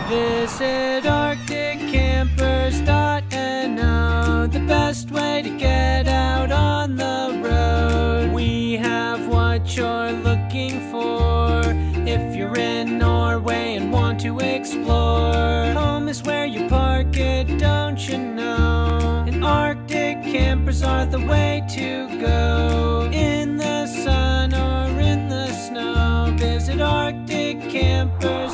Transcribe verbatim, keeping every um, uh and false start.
Visit arctic campers dot N O, the best way to get out on the road. We have what you're looking for if you're in Norway and want to explore. Home is where you park it, don't you know? And arctic campers are the way to go. In the sun or in the snow, visit arctic campers